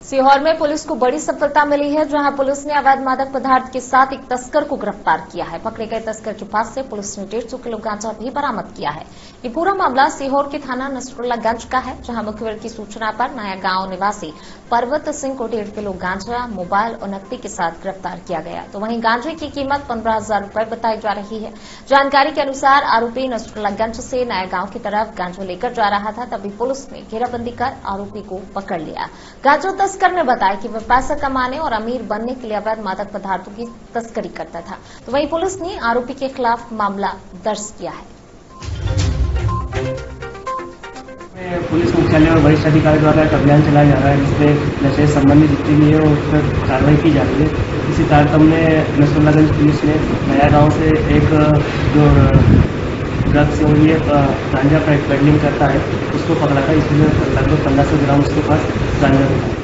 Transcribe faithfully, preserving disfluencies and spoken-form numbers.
सीहोर में पुलिस को बड़ी सफलता मिली है, जहां पुलिस ने अवैध मादक पदार्थ के साथ एक तस्कर को गिरफ्तार किया है। पकड़े गए तस्कर के पास से पुलिस ने डेढ़ सौ किलो गांजा भी बरामद किया है। ये पूरा मामला सीहोर के थाना नसरुल्लागंज का है, जहां मुखबिर की सूचना पर नया गांव निवासी पर्वत सिंह को डेढ़ किलो गांजा, मोबाइल और नकदी के साथ गिरफ्तार किया गया। तो वहीं गांजे की कीमत पंद्रह हजार रूपये बताई जा रही है। जानकारी के अनुसार आरोपी नसरुल्लागंज से नया गांव की तरफ गांजा लेकर जा रहा था, तभी पुलिस ने घेराबंदी कर आरोपी को पकड़ लिया। गांजा तस्कर ने बताया कि वह पैसा कमाने और अमीर बनने के लिए अवैध मादक पदार्थों की तस्करी करता था। तो वहीं पुलिस ने आरोपी के खिलाफ मामला दर्ज किया है। पुलिस मुख्यालय और वरिष्ठ अधिकारी द्वारा एक अभियान चलाया जा रहा है, जिसमें नशे संबंधी जितनी भी है वो उस पर कार्रवाई की जा रही है। इसी तारतम्य में नसरुल्लागंज पुलिस ने नया गांव से एक जो ड्रग्स और ये गांजा पेडलिंग करता है उसको पकड़ा था। इसमें लगभग पंद्रह सौ ग्राम उसके पास गांजा था।